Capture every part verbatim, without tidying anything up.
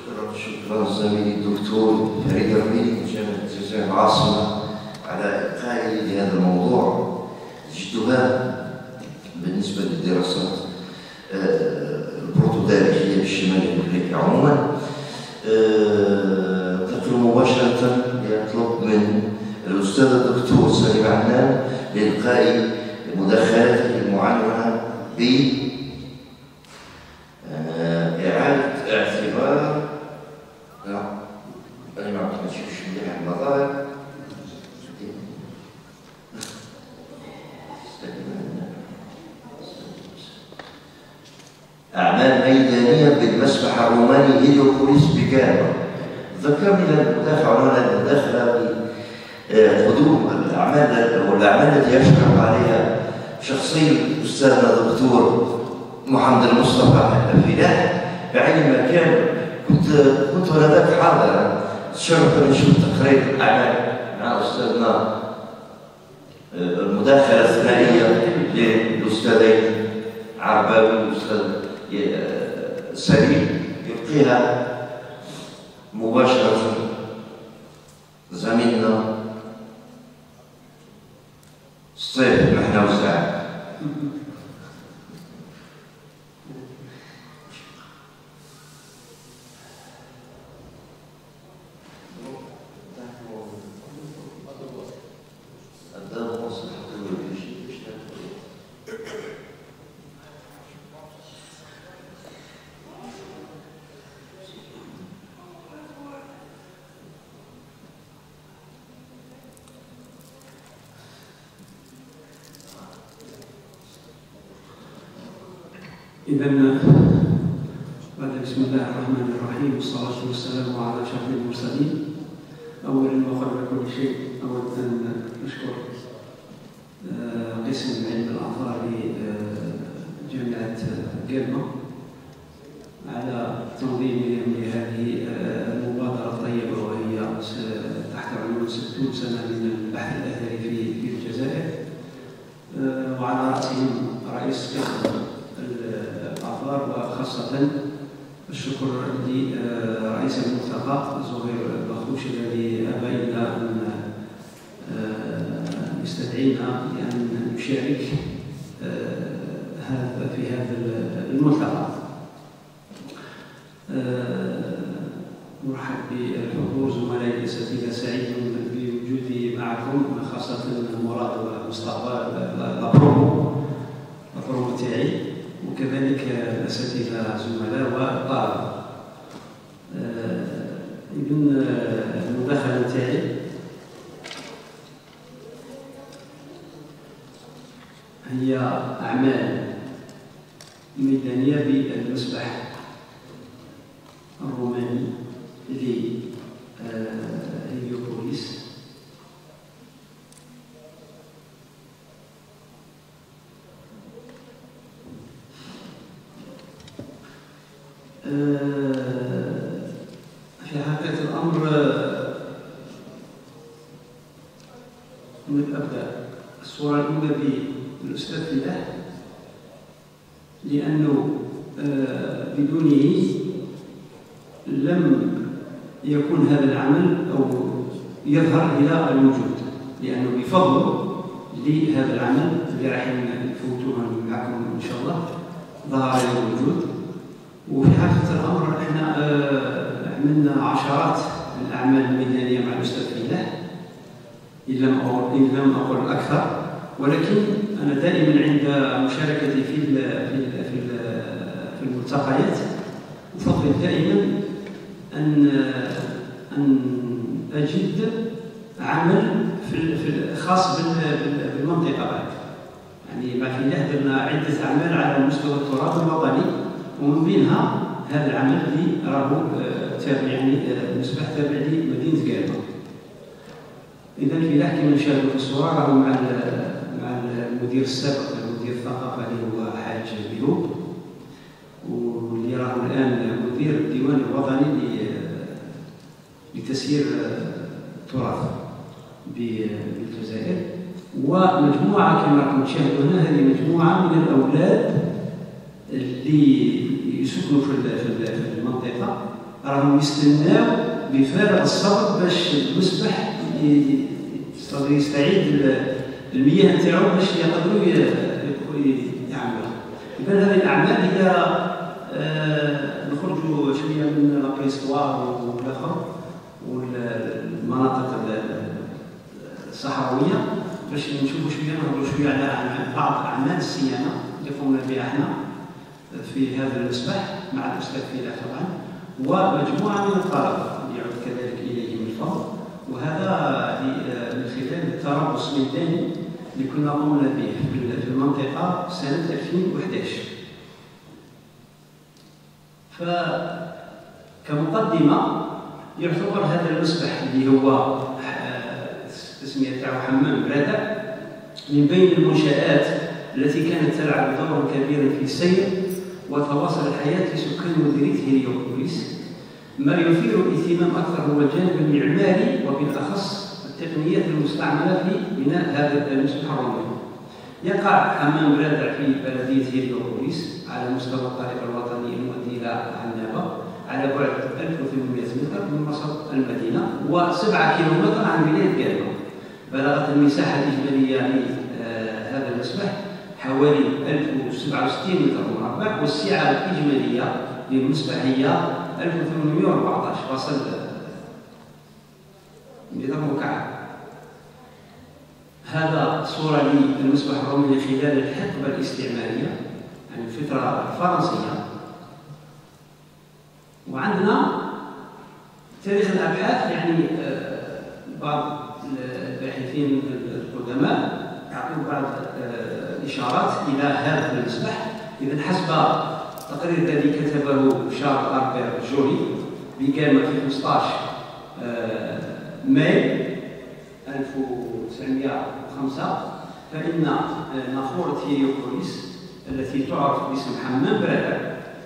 شكرا شكرا زميلي الدكتور فريد ربيعي من جامعة الجزائر العاصمة على إلقائه لهذا الموضوع جد هام بالنسبة للدراسات البروتودارجية للشمال الأفريقي عموما. أنتقل مباشرة لأطلب من الأستاذ الدكتور سليم عنان لإلقاء مداخلته المعنونة ب إعادة اعتبار لا أنا ما عرفت نشوفش مليح المظاهر أعمال ميدانية بالمسبح الروماني هيليوبوليس بكامل. ذكرني المدافع هنا المداخلة بقدوم الأعمال والأعمال التي يشرف عليها شخصية أستاذنا الدكتور محمد المصطفى الفلاح بعين ما كان. كنت كنت هناك حاضرا تشرف أن نشوف تقرير الأعمال مع أستاذنا المداخلة الثنائية للأستاذين عرباوي والأستاذ سليم يلقيها مباشرة زميلنا الصيف محنا وسعد. إذا بعد بسم الله الرحمن الرحيم والصلاة والسلام على أشرف المرسلين. أولا وقبل كل شيء أود أن نشكر قسم علم الأعضاء لجامعة جلمة على تنظيمهم لهذه المبادرة الطيبة وهي تحت عنوان ستون سنة من البحث الأثري في الجزائر، وعلى رأسهم رئيس قسم الآثار وخاصة الشكر لرئيس الملتقى زهير بخوش الذي أبينا أن يستدعينا لأن نشارك في هذا الملتقى. نرحب بالحضور زملائي الأساتذة، سعيد بوجودي معكم، خاصة مراد ومصطفى البرومو البرومو تاعي، وكذلك الأساتذة زملاء والطلبة. إذن المداخلة تاعي هي أعمال ميدانية بالمسبح الروماني لهيليوبوليس في حقيقة الأمر نبدأ الصورة الأولى بالأستاذ فلاح، لأنه بدونه لم يكون هذا العمل أو يظهر إلى الوجود، لأنه بفضل لهذا العمل اللي راح نفوتوها معكم إن شاء الله ظهر إلى الوجود. وفي حقيقة الأمر احنا عملنا عشرات من الأعمال الميدانية مع الأستاذ فلاح إن لم أقل إن لم أقل أكثر، ولكن أنا دائما عند مشاركتي في في في الملتقيات أفضل دائما أن أن أجد عمل في خاص بالمنطقة بعد. يعني مع فلاح درنا عدة أعمال على مستوى التراث الوطني، ومن بينها هذا العمل اللي راهو تابع يعني المسبح تابع لمدينة جالمة. إذا فلاح كما نشاهدوا في الصورة راهو مع مع المدير السابق مدير الثقافة اللي هو حاج بيهوب، واللي راهو الآن مدير الديوان الوطني لتسيير التراث بالجزائر. ومجموعة كما راكم تشاهدوا هنا، هذه مجموعة من الأولاد اللي يسكنوا في المنطقة راهم يستناو بفارغ الصبر باش المسبح يستعيد المياه نتاعو باش يقدروا يعملوا. إذا هذه الأعمال هي آه نخرجوا شوية من القيسوار والآخر والمناطق الصحراوية باش نشوفوا شوية نهضروا شوية على بعض أعمال الصيانة اللي قمنا بها احنا في هذا المسبح مع الأستاذ فيلا طبعا ومجموعة من الطلبة اللي يعود كذلك إليهم الفضل، وهذا من خلال التربص الميداني اللي كنا قمنا به في المنطقة سنة ألفين وإحدى عشر. فكمقدمة يعتبر هذا المسبح اللي هو التسمية تاعو حمام برادع من بين المنشآت التي كانت تلعب دورا كبيرا في سير وتواصل الحياة لسكان مديرية هيليوبوليس. ما يثير الاهتمام أكثر هو الجانب المعماري وبالأخص التقنيات المستعملة في بناء هذا المسبح الروماني. يقع حمام برادع في بلدية هيليوبوليس على مستوى الطريق الوطني المؤدي إلى عنابة على بعد ألف وثمانمائة متر من وسط المدينة وسبعة كيلومتر عن ولاية قالوا. بلغت المساحة الإجمالية لهذا المسبح حوالي ألف وسبعة وستين متر مربع، والسعة الإجمالية للمسبح هي ألف وثمانمائة وأربعة عشر فاصل متر مكعب. هذا صورة للمسبح الروماني خلال الحقبة الاستعمارية يعني الفترة الفرنسية. وعندنا تاريخ الأبحاث يعني بعض الباحثين القدماء يعطون بعض الإشارات إلى هذا المسبح. إذا حسب التقرير الذي كتبه شارل أربير جولي بقامة في خمسة عشر ماي ألف وتسعمائة وخمسة، فإن نافورة هيليوبوليس التي تعرف باسم حمام برادع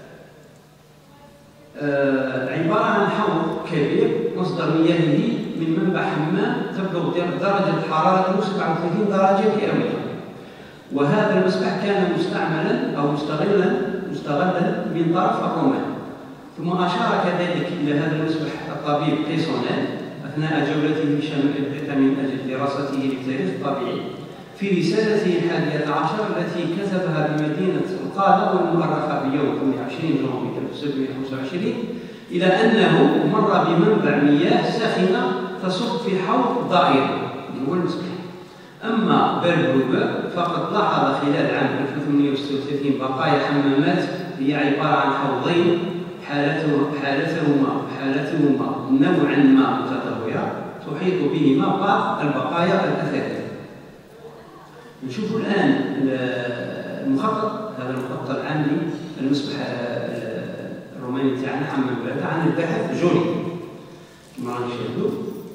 عبارة عن حوض كبير مصدر مياهه من منبع حمام تبلغ درجة حرارة سبعة وثلاثين درجة مئوية. وهذا المسبح كان مستعملا أو مستغلا مستغلا من طرف الرومان. ثم أشار كذلك إلى هذا المسبح الطبيب بيسونيل أثناء جولته في شمال أفريقيا من أجل دراسته للتاريخ الطبيعي في رسالته الحادية عشر التي كتبها بمدينة القادة والمؤرخة بيوم ثمانية وعشرين جوانفي ألف وسبعمائة وخمسة وعشرين إلى أنه مر بمنبع مياه ساخنة تصب في حوض ضائري اللي هو المسبح. أما بيربروغر فقد لاحظ خلال عام ألف وثمانمائة وستة وثلاثين بقايا حمامات هي عبارة عن حوضين حالتهما حالتهما حالتهما نوعا ما متدهورة تحيط بهما بعض البقايا الأثرية. نشوف الآن المخطط، هذا المخطط العام للمسبح الروماني تاعنا حمام برادع عن الباحث جولي كما رانا نشاهدوا.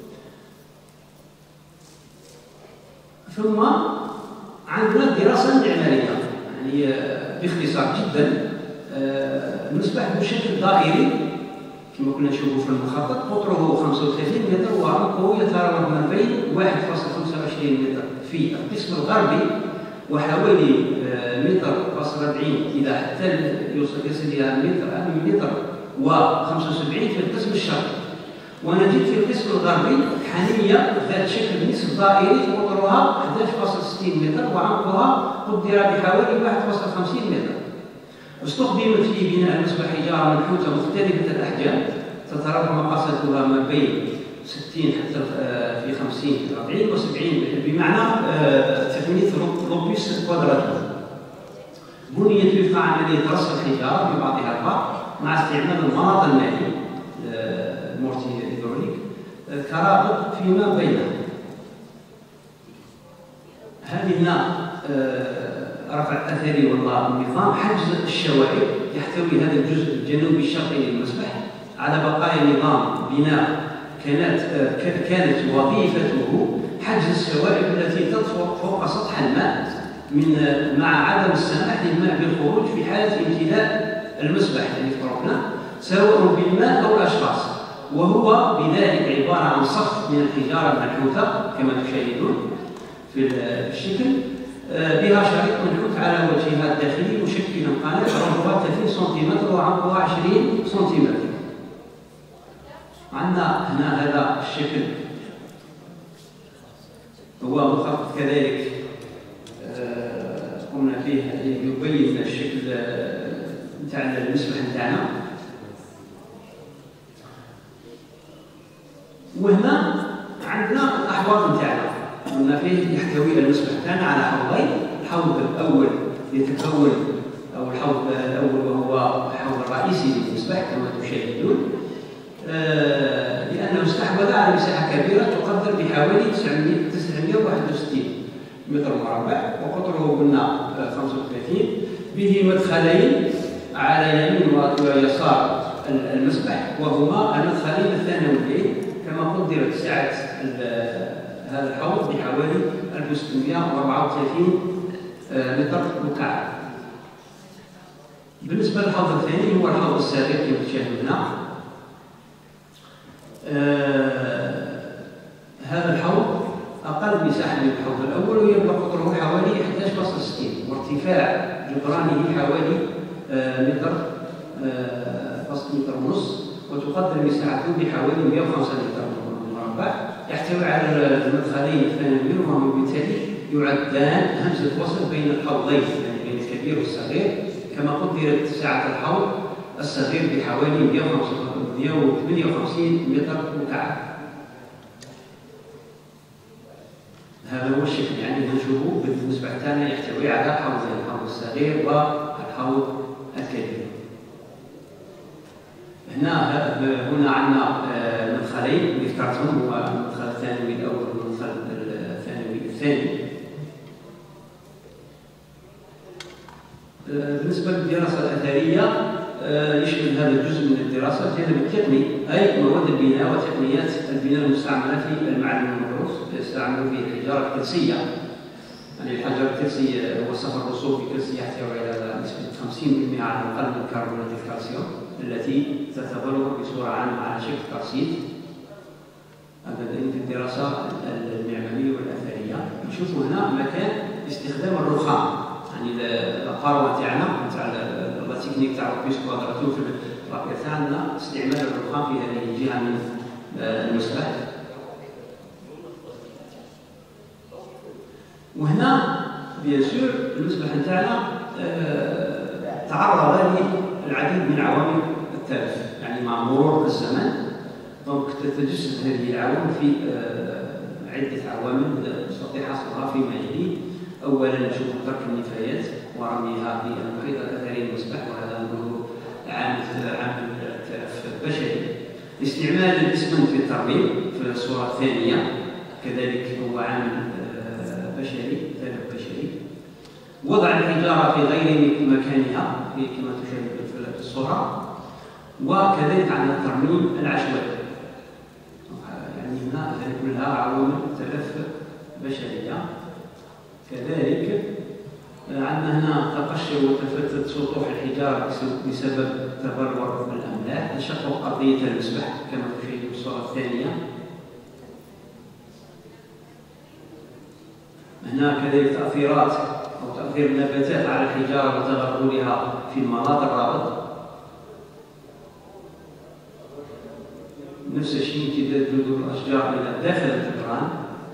ثم عندنا الدراسة المعمارية يعني باختصار جدا المسبح بشكل دائري كما كنا نشوفوا في المخطط، قطره خمسة وثلاثين متر وعمقه يتراوح ما بين واحد فاصلة خمسة وعشرين متر في القسم الغربي وحوالي متر فاصل أربعين إلى حتى يوصل يصل إلى متر متر وخمسة وسبعين في القسم الشرقي. ونجد في القسم الغربي حانية ذات شكل نصف دائري قطرها أحد عشر فاصلة ستين متر وعمقها قدر بحوالي واحد فاصلة خمسين متر. استخدمت في بناء المسبح حجارة منحوتة مختلفة الأحجام تتراوح مقاساتها ما بين ستين حتى في خمسين أربعين وسبعين بمعنى تقنية روبيس كوادراتور. بنيت وفق عملية رص الحجارة ببعضها البعض مع استعمال المناط المائي المورتي هيدروليك كرابط فيما بينها. هذه هنا رفع أثري والله النظام حجز الشوائب يحتوي هذا الجزء الجنوبي الشرقي للمسبح على بقايا نظام بناء كانت كانت وظيفته حجز الشوائب التي تطفو فوق سطح الماء من مع عدم السماح للماء بالخروج في حالة امتلاء المسبح يعني فرقنا سواء بالماء أو الأشخاص. وهو بذلك عبارة عن صف من الحجارة المنحوتة كما تشاهدون في الشكل بها شريط منحوت على وجهها الداخلي مشكلا قناة عرضها ثلاثين سنتيمتر وعمقها عشرين سنتيمتر. عندنا هنا هذا الشكل هو مخطط كذلك قمنا فيه يبين الشكل نتاع المسبح نتاعنا. وهنا عندنا الاحواض نتاعنا قلنا فيه يحتوي المسبح نتاعنا على حوضين. الحوض الاول يتكون او الحوض الاول وهو الحوض الرئيسي للمسبح كما تشاهدون، آه لانه استحوذ على مساحه كبيره تقدر بحوالي تسعمائة وواحد وستين متر مربع، وقطره قلنا خمسة وثلاثين، به مدخلين على يمين ويسار المسبح، وهما المدخلين الثانويين. كما قدرت سعة هذا الحوض بحوالي ألف وستمائة وأربعة وثلاثين متر مكعب. بالنسبة للحوض الثاني هو الحوض الصغير كما تشاهدون هنا. آه هذا الحوض أقل مساحة من الحوض الأول، ويبلغ قطره حوالي إحدى عشر فاصلة ستين، وارتفاع جدرانه حوالي آه متر آه فاصل متر ونص، وتقدر مساحته بحوالي مائة وخمسة متر مربع. يحتوي على المدخلين الثانويين، وهما بالتالي يعدان همزة وصل بين الحوضين، يعني بين الكبير والصغير. كما قدرت سعة الحوض الصغير بحوالي مائة وثمانية وخمسين متر مكعب. هذا هو الشكل يعني نشوفه بالنسبة لنا يحتوي على حوضين، الحوض الصغير والحوض الكبير. هنا هنا عندنا مدخلين اللي ذكرتهم، هو المدخل الثانوي الاول والمدخل الثانوي الثاني. بالنسبه للدراسه الاثريه يشمل هذا الجزء من الدراسه الجانب التقني، اي مواد البناء وتقنيات البناء المستعمله في المعلم المدروس. يستعمل فيه الحجاره الكلسيه، يعني الحجر الكلسي هو صفر الرسوب الكلسي يحتوي على نسبه خمسين بالمئة على الاقل من كربونات الكالسيوم التي تتبلور بصوره عامه على شكل قرصيد. هذا في الدراسه المعماريه والاثريه. نشوفوا هنا مكان استخدام الرخام، يعني القاروه تاعنا تاع لا تكنيك تاع البيس كوادراتور في الرابطه تاعنا استعمال الرخام في هذه الجهه من المسبح. وهنا بيان سور المسبح نتاعنا آه تعرض للعديد من عوامل التلف، يعني مع مرور الزمن دونك تتجسد هذه العوامل في آه عده عوامل نستطيع حصرها فيما يلي. اولا نشوف ترك النفايات ورميها في المحيط الاثري للمسبح، وهذا نقول عامل عامل تلف بشري. استعمال الاسمنت في الترميم في الصوره الثانيه كذلك هو عامل بشري تلف بشري. وضع الحجاره في غير مكانها كما تشاهد في الصوره، وكذلك عندنا الترميم العشوائي. يعني هنا هذه كلها عوامل تلف بشريه. كذلك عندنا هنا تقشر وتفتت سطوح الحجاره بسبب تبلور الاملاح، تشقق ارضيه المسبح كما تشاهد في الصوره الثانيه. هنا كذلك تاثيرات او تاثير النباتات على الحجاره وتغلغلها في المناطق الرابط. نفس الشيء امتداد جذور الاشجار الى داخل الجدران.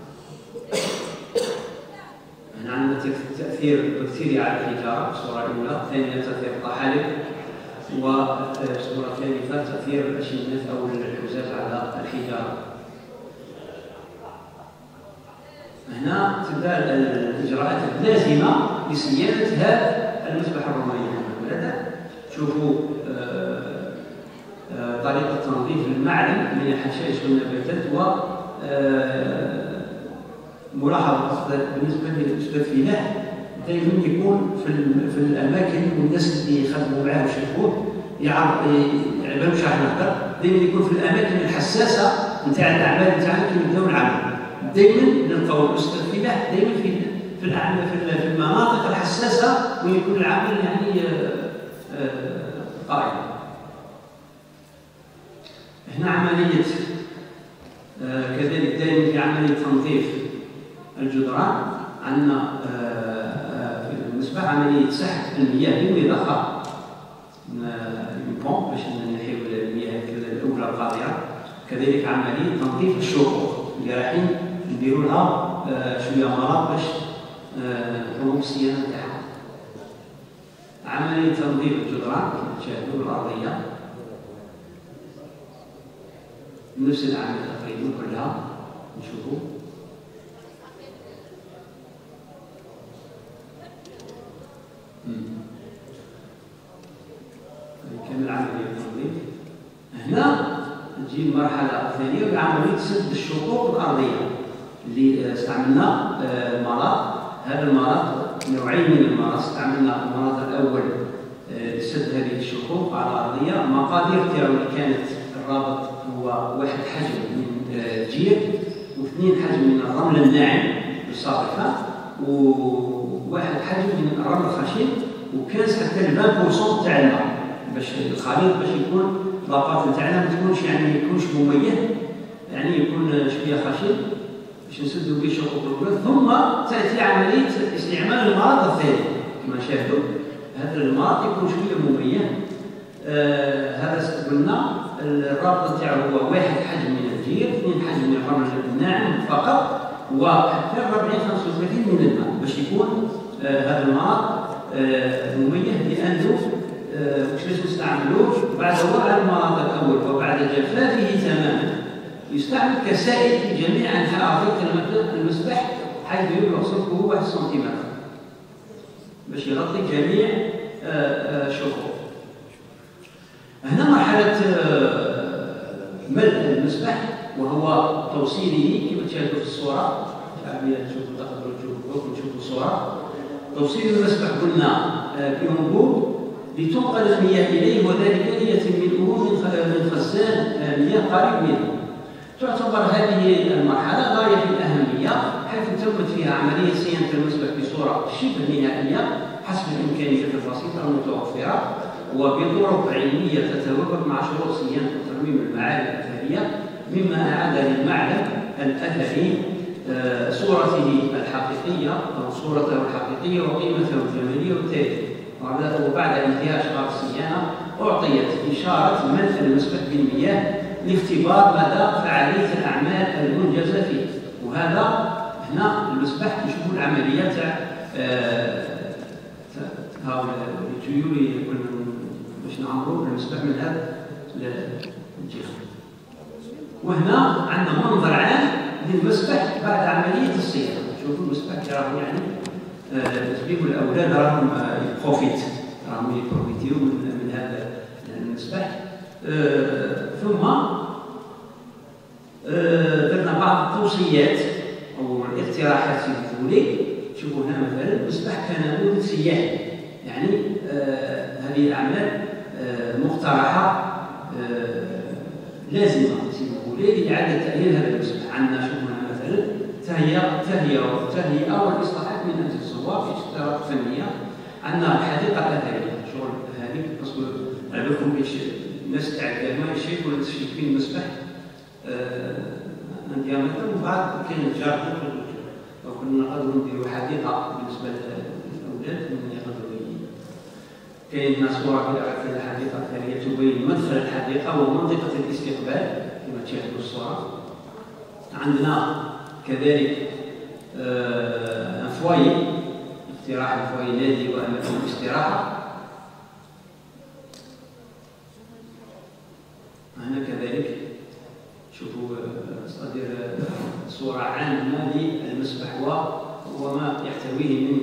هنا عندنا تاثير البكتيريا على الحجاره الصوره الاولى، ثانيا تاثير الطحالب، والصوره الثالثه تاثير الاشمنات او الحزاز على الحجاره. هنا تبدا الاجراءات اللازمه لصيانه هذا المسبح الروماني. شوفوا آه آه طريقه تنظيف المعلم من الحشائش والنباتات، و آه ملاحظه بالنسبه للاستاذ فلاح دائما يكون في في الاماكن والناس اللي يخدموا معاه ويشوفوه يعرف يعني مش راح نقدر دائما يكون في الاماكن الحساسه نتاع الاعمال نتاعنا كي نبداو العمل. دائما نلقاو الاستاذ فلاح دائما في في الاعمال في المناطق الحساسه وين يكون العمل يعني قائم. هنا عمليه كذلك دائما في عمليه تنظيف الجدران. عندنا في المسبح عمليه سحب المياه بالمضخه من البومب باش نحيو المياه الاولى القاذره. كذلك عملية تنظيف الشقوق اللي رايحين نديروا لها شوية مرض باش نقوموا بالصيانة تاعها. عملية تنظيف الجدران كما تشاهدوا الأرضية نفس العملية تقريبا كلها نشوفوا. كامل عملية التنظيف. هنا تجي المرحلة الثانية وهي عملية سد الشقوق الأرضية اللي استعملنا المرض. هذا المرض نوعين من المرض، استعملنا المرض الأول لسد هذه الشقوق على الأرضية. المقادير تاعو اللي كانت الرابط هو واحد حجم من الجير واثنين حجم من الرمل الناعم بالصاففة وواحد حجم من الرمل الخشن، وكاس حتى البان بورسون تاع الماء باش الخليط باش يكون لاباط تاعنا ما تكونش يعني ما يكونش مميز، يعني يكون شويه خشن باش نسدوا به الشقوق الاولى. ثم تاتي عمليه استعمال المرض الثاني كما شاهدوا. هذا المرض يكون شويه مميز. آه هذا قلنا الرابط تاعو هو واحد حجم من الجير، اثنين حجم من الرمل الناعم فقط، وحتى أربعين خمسة وثلاثين من الماء باش يكون آه هذا المرض آه مميز. لانه واش باش نستعملوه بعد وضع المرض الاول وبعد جفافه تماما يستعمل كسائل في جميع انحاء ارضيه المسبح حيث يبلغ سمكه واحد سنتيمتر باش يغطي جميع شقوق. هنا مرحله ملء المسبح وهو توصيله كما تشاهدوا في الصوره. شعبيه تشوفوا تقدروا تشوفوا تشوفوا الصوره. توصيل المسبح قلنا بانبوب لتنقل المياه إليه، وذلك ليتم ملؤه من خزان مياه قريب منه. تعتبر هذه المرحلة غاية في الأهمية حيث تمت فيها عملية صيانة المسبح بصورة شبه نهائية حسب الإمكانيات البسيطة المتوفرة وبطرق علمية تتوافق مع شروط صيانة وترميم المعالم الأثرية، مما أعاد للمعلم الأثري صورته الحقيقية أو صورته الحقيقية وقيمته الجمالية والتاريخية. وبعد انتهاء اشغال الصيانه اعطيت اشاره ملء المسبح بالمياه لاختبار مدى فعاليه الاعمال المنجزه فيه. وهذا هنا المسبح نشوفوا العمليه تاع هاو التيول اللي كنا باش نعمروا المسبح من هذا الجهه. وهنا عندنا منظر عام للمسبح بعد عمليه الصيانه. شوفوا المسبح راهو يعني تجيبوا الاولاد راهم بروفيت راهم يبروفيتيو من, من هذا المسبح. آه ثم آه درنا بعض التوصيات او الاقتراحات في الفولي. شوفوا هنا مثلا المسبح كان نموذج سياحي، يعني آه هذه الاعمال آه مقترحه آه لازمه في الفولي لاعاده تاهيل هذا المسبح. عندنا شوفوا هنا مثلا تهيئه تهيئه تهيئه والاصلاحات من اجل الزوار في اشتراط فنيه. عندنا الحديقه الاثريه شغل هذيك باسكو عندكم الناس تاع الجامعه يشوفوا شايفين المسبح عندي مثلا ومن بعد كاين الجاردن. لو كنا نقدروا نديروا حديقه بالنسبه للاولاد من يقدروا. كاين صوره في الحديقه الاثريه تبين مدخل الحديقه ومنطقه الاستقبال كما تشاهدوا الصوره. عندنا كذلك فواي اقتراح الفواي نادي واماكن الاستراحه. هنا كذلك شوفوا صدر صوره عامه للمسبح وما يحتويه من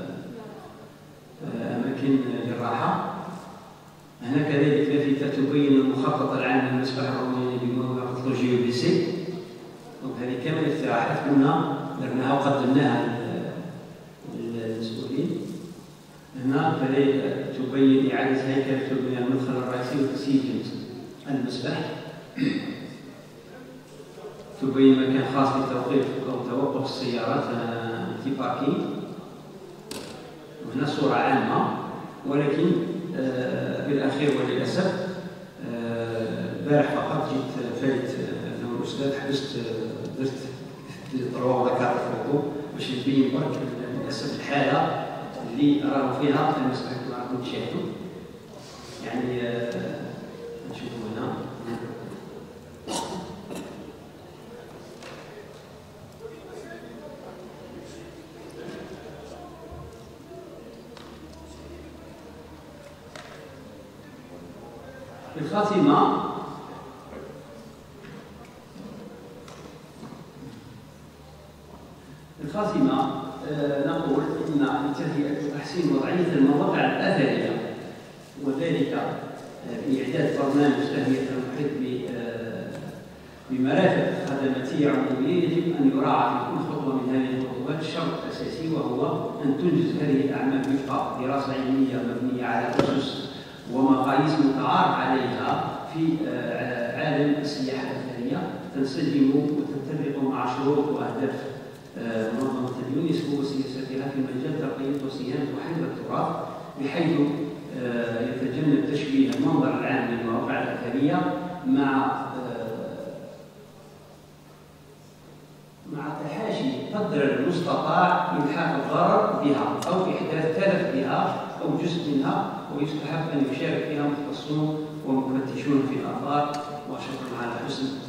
اماكن للراحه. هنا كذلك لافته تبين المخطط العام للمسبح الروماني بموافقه الجي بي سي. هذه كامل الاقتراحات كنا درناها وقدمناها للمسؤولين. هنا كذلك تبين اعاده هيكله تبين المدخل الرئيسي وتسييج المسبح. تبين مكان خاص لتوقيف او توقف السيارات في باركينغ. وهنا صوره عامه، ولكن آه بالاخير وللاسف البارح آه فقط جيت فايت انا والاستاذ حبست درت ثلاثة ركعات فوتو باش نبين برك للاسف الحاله اللي راهو فيها المسبح كما راكم تشاهدوا. يعني آه نشوفوا هنا في الخاتمة في الخاتمة آه نقول إن لتهيئة وتحسين وضعية المواقع الأثرية وذلك بإعداد برنامج تهيئة المحيط بمرافق خدماتية عمومية يجب أن يراعى في كل خطوة من هذه الخطوات شرط أساسي وهو أن تنجز هذه الأعمال وفق دراسة علمية مبنية على أسس ومقاييس متعارف عليها في عالم السياحة الأثرية تنسجم وتتفق مع شروط وأهداف منظمة اليونسكو وسياستها في مجال ترقية وصيانة وحفظ التراث بحيث يتجنب تشبيه المنظر العام للمواقع الأثرية مع مع تحاشي قدر المستطاع إلحاق الضرر بها أو إحداث تلف بها أو جزء منها، ويستحب أن يشارك فيها مختصون ومفتشون في الآثار. وشكرا على حسن